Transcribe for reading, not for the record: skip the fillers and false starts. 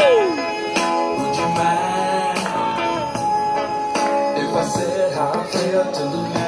Would you mind if I said how I felt to lose